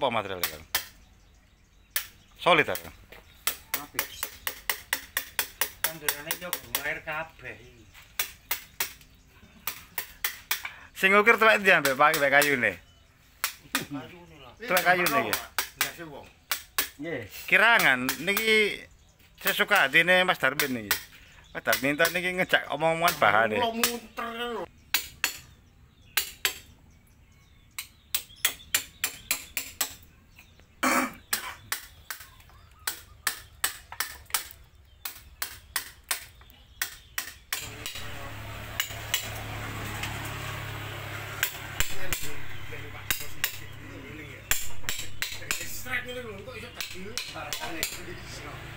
Apa materialnya, Kang? Solid ta, Kang? Apik. Tandurane yo air kabeh. Sing ukir tuwek ndi ambek pakai kayune? Kayune lah. Tuwek kayune iki. Enggak sih wong. Nggih. Kirangan niki sesuka atine Mas Darmin niki. Mas Darmin niki ngejak omong-omongan bahane. Kula muter lho. Strike ini lho kok iso tadi.